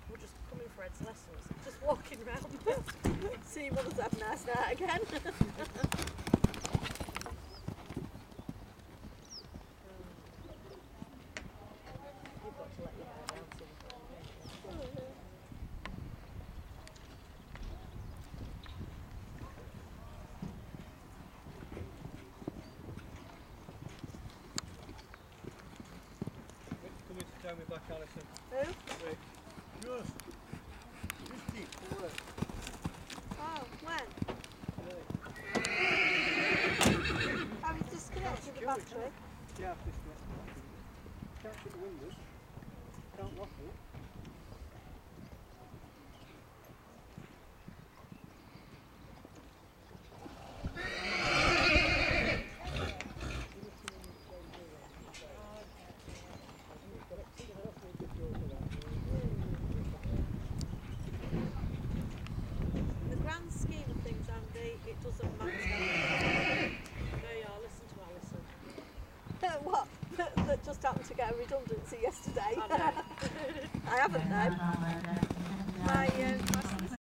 We're just coming for Ed's lessons. Just walking round. See mother's have a nice night again. You've got to let your hair down sometime, don't you? Rick's coming to tell me back, Alison. Who? Rick. Yours. Just keep work. Oh, when? Today. Have you disconnected the battery? Yeah, I've disconnected the battery. Can't shut the windows. Can't lock it. In the grand scheme of things, Andy, it doesn't matter. There you are, listen to Alison. What? That just happened to get a redundancy yesterday. I know. I haven't though. My